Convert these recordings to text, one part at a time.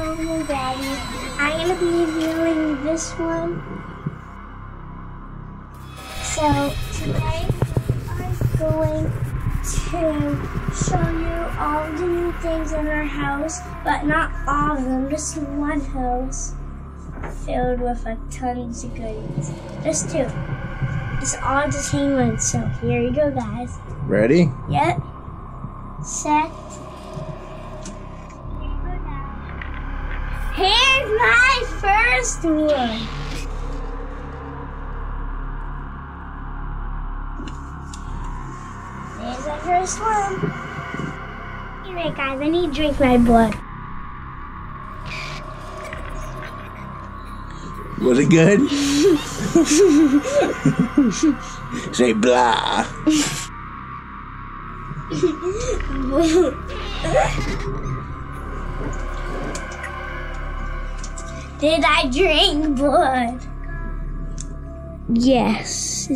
Mommy and Daddy. I'm going to be reviewing this one. So today I'm going to show you all the new things in our house, but not all of them, just one house filled with tons of goodies. Just two. It's all the same one, so here you go, guys. Ready? Yep. Set. Here's my first one. There's our first one. Anyway, guys, I need to drink my blood. Was it good? Say blah. Did I drink blood? Yes.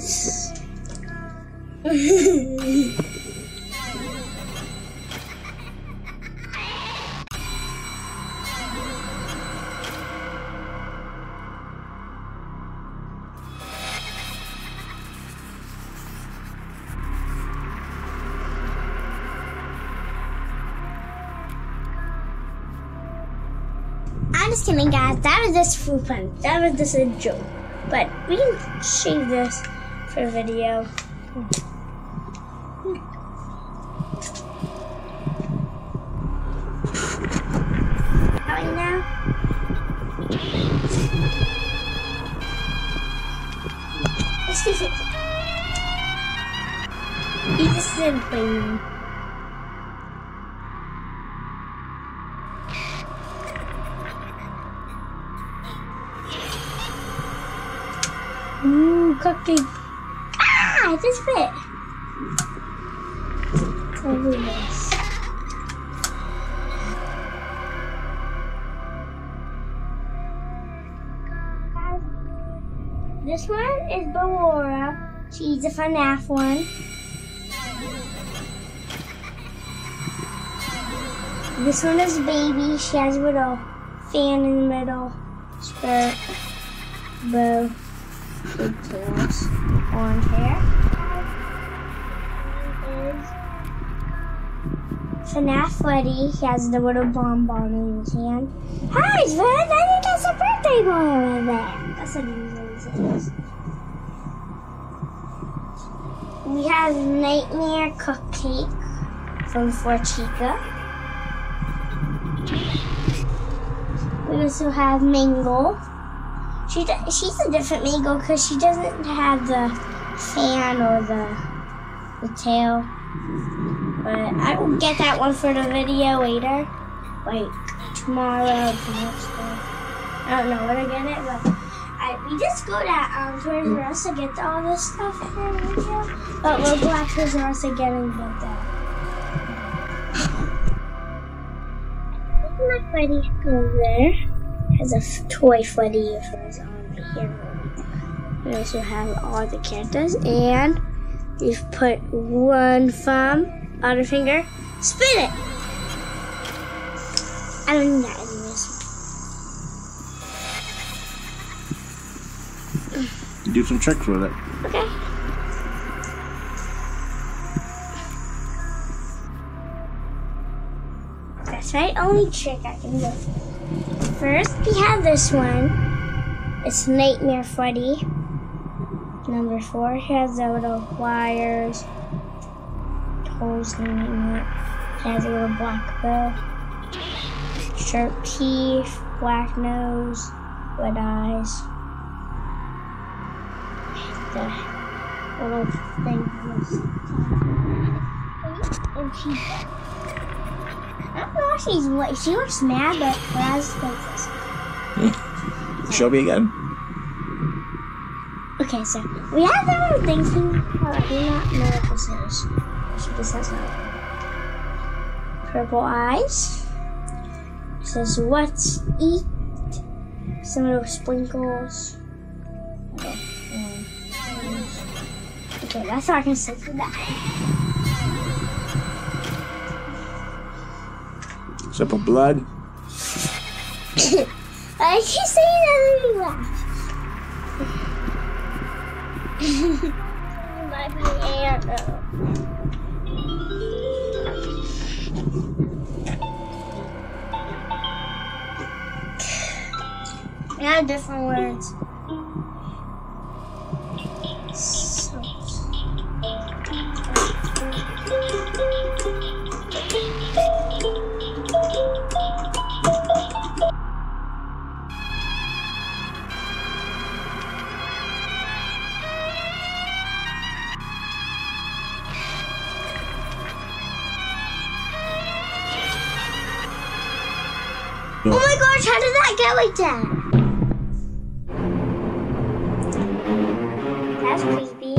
I'm just kidding, guys. That was just for fun. That was just a joke. But we can save this for a video. How are you now? Excuse me. You just didn't play me. Ooh, cookie. Ah, it just fit. Over this. This one is Ballora. She's a FNAF one. This one is Baby. She has a little fan in the middle. Skirt. Bow. Pigtails, orange hair. FNAF Freddy, he has the little bonbon in his hand. Hi, Fred! I think that's a birthday boy over there. That's what he usually says. We have Nightmare Cupcake from Forchica. We also have Mangle. She's a different Mango because she doesn't have the fan or the tail. But I will get that one for the video later. Like tomorrow, the next day. I don't know when I get it, but we just go to Toys R Us to get all this stuff for the video. But we'll go at Toys R Us again and get that. My Freddy over there has a toy Freddy for his arm here. We also have all the characters, and we've put one thumb, other finger, spin it! I don't need that anyways. Do some tricks with it. Okay. That's my only trick I can do. First, we have this one. It's Nightmare Freddy. Number 4. He has the little wires, toes, and it. He has a little black bow, sharp teeth, black nose, red eyes. The little thing and I don't know if she's what she looks mad, but her eyes like this. Show me again. Okay, so we have the little things here. I do not know what this is. She just has no purple eyes. It says "What's eat?" Some little sprinkles. Okay, that's all I can say for that. Sip of blood. I keep saying that and you laugh. My piano. I have different words. Oh my gosh, how did that get like that? That's creepy.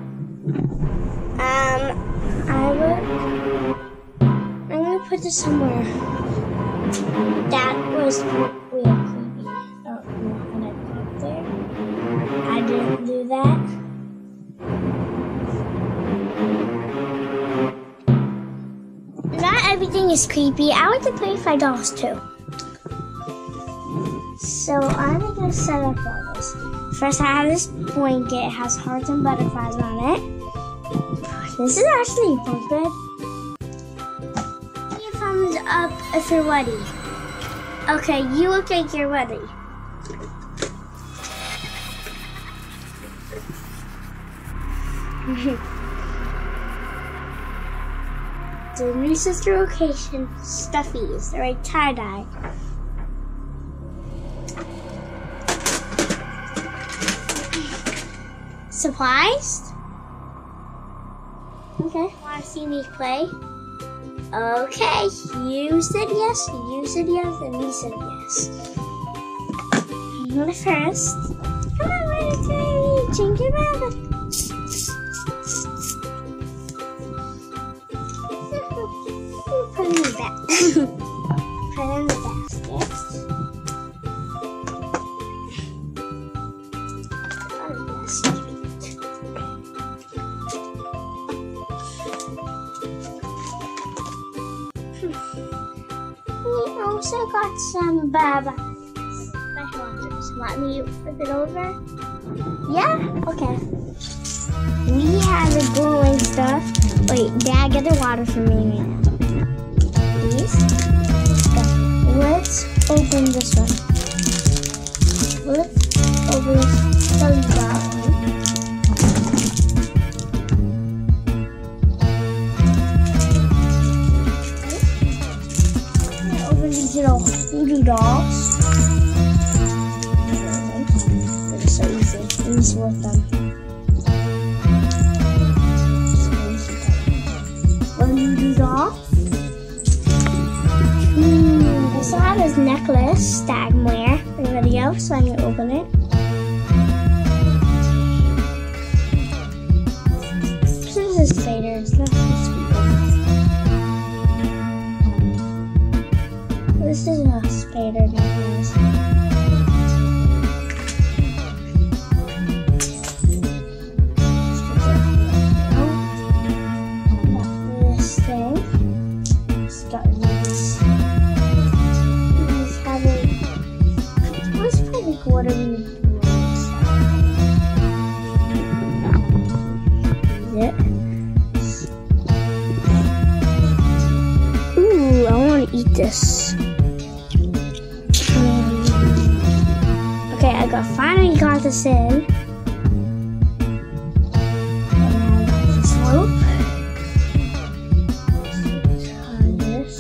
I'm gonna put this somewhere. That was real creepy. Oh, I'm gonna put it there. I didn't do that. Not everything is creepy. I like to play with my dolls too. So I'm gonna set up all this. First, I have this blanket. It has hearts and butterflies on it. This is actually a bunk bed. Give a thumbs up if you're ready. Okay, you look like you're ready. The new sister location, stuffies. They're like tie-dye. Supplies? Okay. Want to see me play? Okay. You said yes, you said yes, and you said yes. I'm going first. Come on, little Ginger Rabbit. Put in the back. Put in the basket. We also got some Baba special ones. Want me to flip it over? Yeah? Okay. We have the glowing stuff. Wait, Dad, get the water for me right now. Please. Okay. Let's open this one. Let's open this one. Little voodoo dolls. They're so easy. Easy with them. Voodoo doll. I still have this necklace that I can wear in the video, so I'm gonna open it. This is a spider. It's not too sweet. This is a spider necklace. This thing. Start this. Let's have it. Let's put like whatever you want. Ooh, I want to eat this. Okay, I finally got this in. And now I got this rope. Tie this.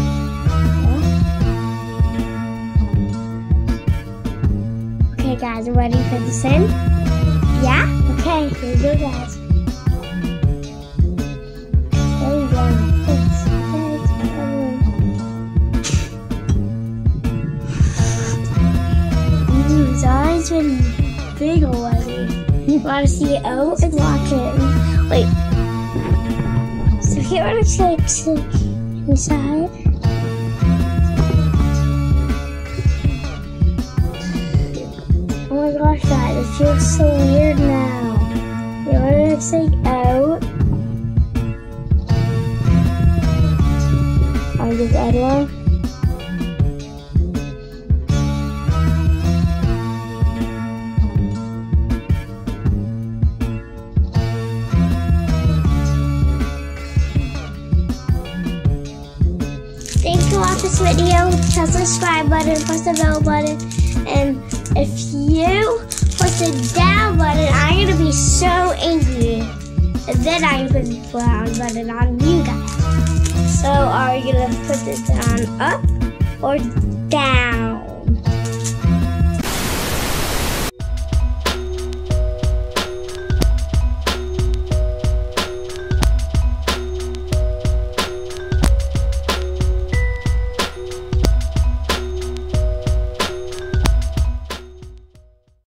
Yeah. Okay, guys, ready to put this in? Yeah? Okay, here we go, guys. There we go. His eyes are big already. Want to see it out and watch it? Wait. So here it looks like inside. Oh my gosh, guys, it feels so weird now. Here it looks like out. I'll get the other one. like this video, press the subscribe button, press the bell button, and if you press the down button, I'm gonna be so angry. And then I'm gonna put the down button on you guys. So are you gonna put it down up or down?